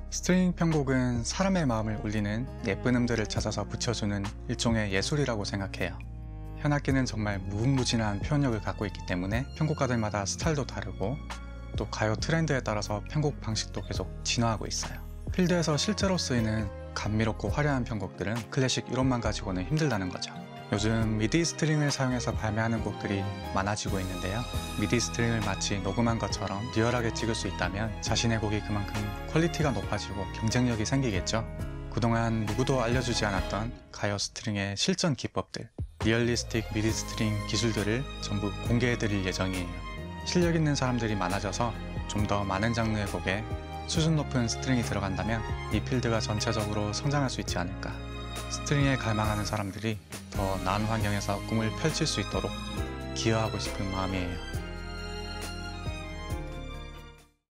스트링 편곡은 사람의 마음을 울리는 예쁜 음들을 찾아서 붙여주는 일종의 예술이라고 생각해요. 현악기는 정말 무궁무진한 표현력을 갖고 있기 때문에 편곡가들마다 스타일도 다르고 또 가요 트렌드에 따라서 편곡 방식도 계속 진화하고 있어요. 필드에서 실제로 쓰이는 감미롭고 화려한 편곡들은 클래식 이론만 가지고는 힘들다는 거죠. 요즘 미디 스트링을 사용해서 발매하는 곡들이 많아지고 있는데요. 미디 스트링을 마치 녹음한 것처럼 리얼하게 찍을 수 있다면 자신의 곡이 그만큼 퀄리티가 높아지고 경쟁력이 생기겠죠. 그동안 누구도 알려주지 않았던 가요 스트링의 실전 기법들, 리얼리스틱 미디 스트링 기술들을 전부 공개해드릴 예정이에요. 실력 있는 사람들이 많아져서 좀 더 많은 장르의 곡에 수준 높은 스트링이 들어간다면 이 필드가 전체적으로 성장할 수 있지 않을까. 스트링에 갈망하는 사람들이 더 나은 환경에서 꿈을 펼칠 수 있도록 기여하고 싶은 마음이에요.